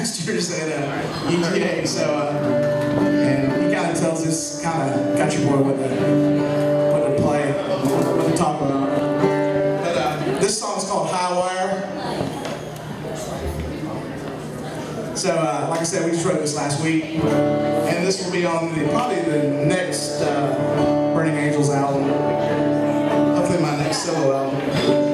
masters at UGA. So, and he kind of tells us, kind of got your boy what to play, what to talk about. But this song's called High Wire. So, like I said, we just wrote this last week, and this will be on probably the next Burning Angels album. Hopefully my next solo album.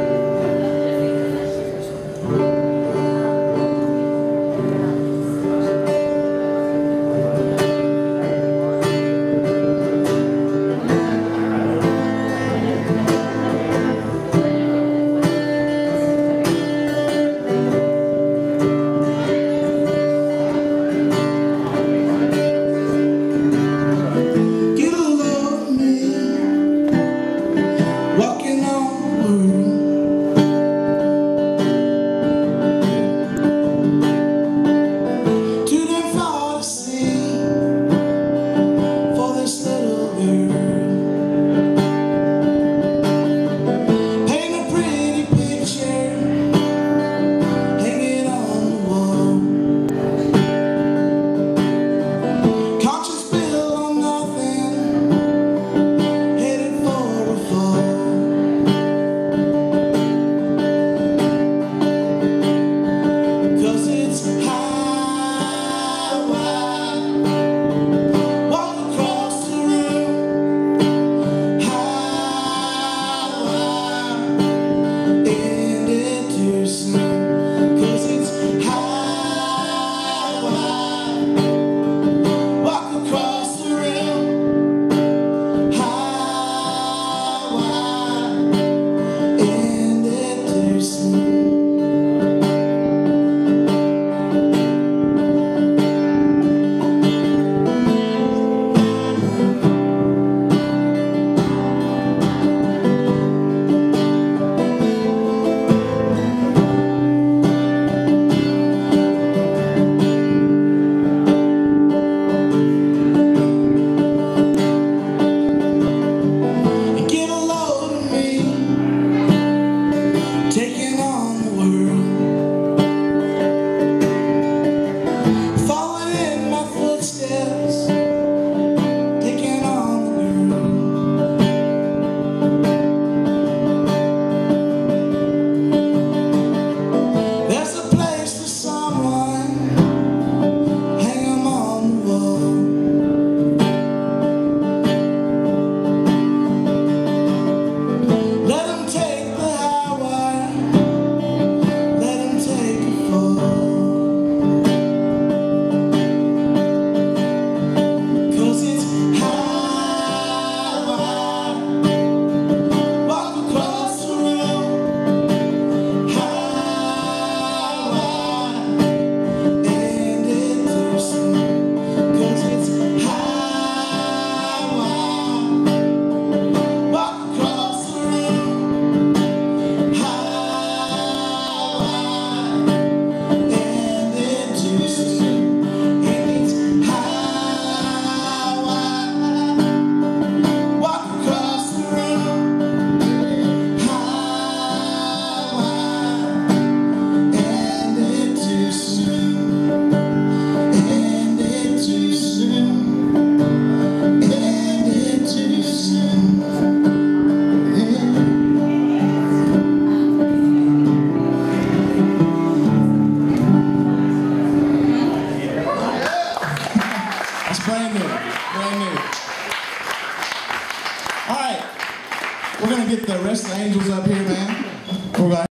Brand new. All right, we're gonna get the rest of the angels up here, man. We're gonna